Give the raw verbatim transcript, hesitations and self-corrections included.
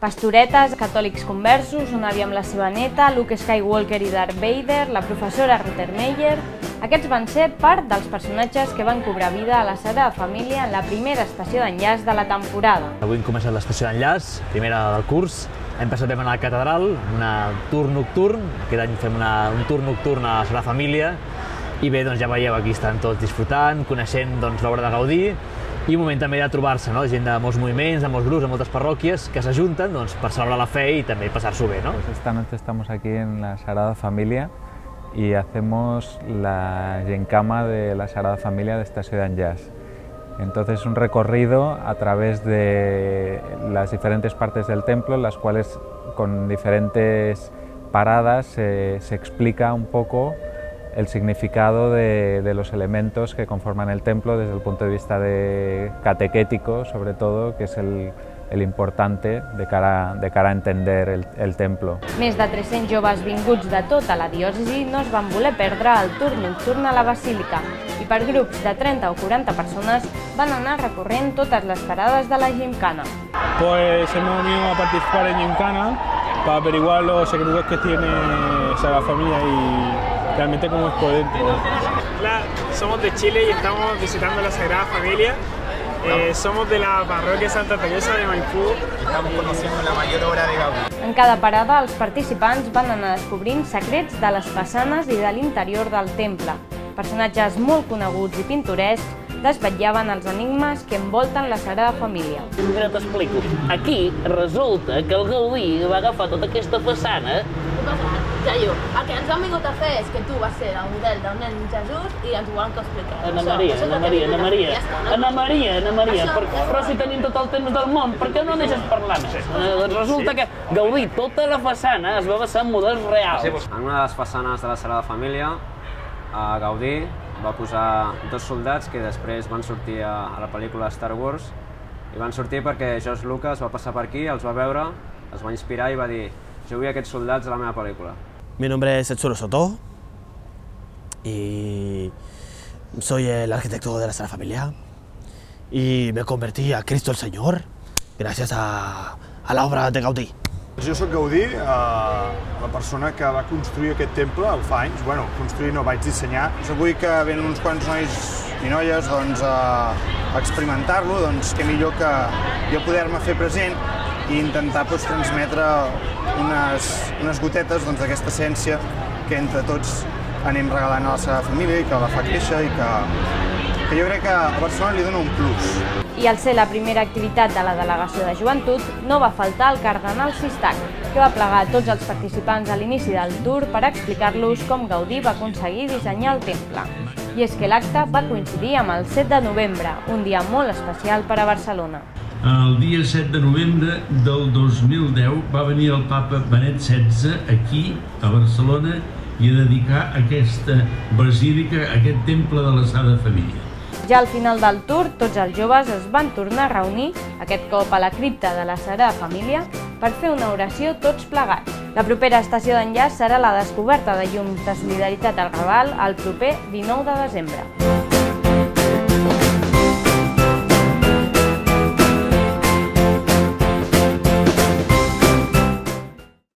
pastoretes, catòlics conversos, un avi amb la seva neta, Luke Skywalker i Darth Vader, la professora Rottermeier. Aquests van ser part dels personatges que van cobrar vida a la Sagrada Família en la primera estació d'enllaç de la temporada. Avui hem començat l'estació d'enllaç, primera del curs. Hem passat a la catedral, un tour nocturn. Aquest any fem una, un tour nocturn a la Sagrada Família. I bé, doncs ja veieu, aquí estan tots disfrutant, coneixent doncs, l'obra de Gaudí. I un moment també de trobar-se, no? Gent de molts moviments, de molts grups, de moltes parròquies, que s'ajunten doncs, per celebrar la fe i també passar-s'ho bé, ¿no? Pues esta noche estamos aquí en la Sagrada Familia y hacemos la Gencama de la Sagrada Familia de Estació d'Enllaç. Entonces un recorrido a través de las diferentes partes del templo, en las cuales con diferentes paradas eh, se explica un poco el significado de, de los elementos que conforman el templo desde el punto de vista de catequético, sobre todo, que es el, el importante de cara, de cara a entender el, el templo. Més de tres-cents joves vinguts de tota la diòcesi no es van voler perdre el tour nocturn a la Basílica i per grups de trenta o quaranta persones van anar recorrent totes les parades de la Gimcana. Pues hemos venido a participar en Gimcana para averiguar los secretos que tiene Sagrada Familia y realmente cómo es por dentro. Hola, somos de Chile y estamos visitando la Sagrada Familia. Eh, somos de la parroquia Santa Teresa de Maipú. Estamos conociendo la mayor obra de Gaudí. En cada parada, els participants van anar descobrint secrets de les façanes i de l'interior del temple. Personatges molt coneguts i pintorescs desvetllaven els enigmes que envolten la Sagrada Família. Mira, t'explico. Aquí resulta que el Gaudí va agafar tota aquesta façana. Jaio, el que ens han vingut a fer és que tu vas ser el model del nen Jesús i ens ho volen que expliquem. Anna Maria, Anna Maria, Anna Maria, Anna Maria, Anna Maria, però si tenim tot el temps del món, per què no deixes parlar més? Resulta que Gaudí, tota la façana es va basar en models reals. En una de les façanes de la Sagrada Família, Gaudí va posar dos soldats que després van sortir a la pel·lícula Star Wars i van sortir perquè George Lucas va passar per aquí, els va veure, es va inspirar i va dir jo vull aquests soldats a la meva pel·lícula. Mi nombre es Etsuro Soto y soy el arquitecto de la Sagrada Familia y me convertí a Cristo el Señor gracias a, a la obra de Gaudí. Jo soc Gaudí, eh, la persona que va construir aquest temple fa anys. Bueno, construir no, vaig dissenyar. Avui que venen uns quants nois i noies doncs, a experimentar-lo, doncs què millor que jo poder-me fer present i intentar doncs, transmetre unes, unes gotetes d'aquesta doncs, essència que entre tots anem regalant a la Sagrada Família i que la fa créixer i que, que jo crec que a Barcelona li dona un plus. I al ser la primera activitat de la Delegació de Joventut, no va faltar el cardenal Sistac, que va plegar tots els participants a l'inici del tour per explicar-los com Gaudí va aconseguir dissenyar el temple. I és que l'acte va coincidir amb el set de novembre, un dia molt especial per a Barcelona. El dia set de novembre del dos mil deu va venir el papa Benet setze aquí, a Barcelona, i a dedicar aquesta basílica, aquest temple de la Sagrada Família. Ja al final del tour, tots els joves es van tornar a reunir, aquest cop a la cripta de la Sagrada Família, per fer una oració tots plegats. La propera estació d'enllaç serà la descoberta de llums de solidaritat al Raval el proper dinou de desembre.